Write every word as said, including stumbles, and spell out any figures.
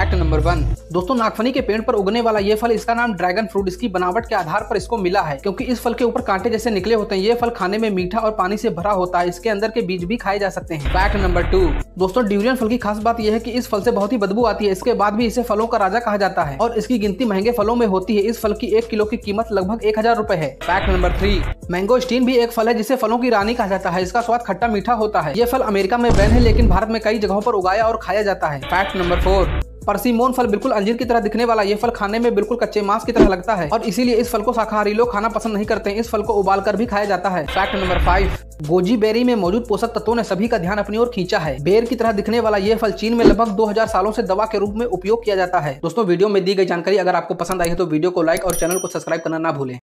Fact number one. दोस्तों, नागफनी के पेड़ पर उगने वाला ये फल, इसका नाम ड्रैगन फ्रूट इसकी बनावट के आधार पर इसको मिला है, क्योंकि इस फल के ऊपर कांटे जैसे निकले होते हैं। ये फल खाने में मीठा और पानी से भरा होता है। इसके अंदर के बीज भी खाए जा सकते हैं। Fact number two. दोस्तों, ड्यूरियन फल की खास बात यह है कि इस फल से बहुत ही बदबू आती है। इसके बाद भी इसे फलों का राजा कहा जाता है और इसकी गिनती महंगे फलों में होती है। इस फल की एक किलो की कीमत लगभग एक हजार रुपए है। Fact number three. मैंगोस्टीन भी एक फल है जिसे फलों की रानी कहा जाता है। इसका स्वाद खट्टा मीठा होता है। ये फल अमेरिका में बैन है, लेकिन भारत में कई जगहों पर उगाया और खाया जाता है। Fact number four. परसिमोन फल बिल्कुल अंजीर की तरह दिखने वाला ये फल खाने में बिल्कुल कच्चे मांस की तरह लगता है और इसीलिए इस फल को शाकाहारी लोग खाना पसंद नहीं करते हैं। इस फल को उबालकर भी खाया जाता है। Fact number five. Goji berry में मौजूद पोषक तत्वों ने सभी का ध्यान अपनी ओर खींचा है। बेर की तरह दिखने वाला ये फल चीन में लगभग दो हजार सालों से दवा के रूप में उपयोग किया जाता है। दोस्तों, वीडियो में दी गई जानकारी अगर आपको पसंद आई है तो वीडियो को लाइक और चैनल को सब्सक्राइब करना ना भूलें।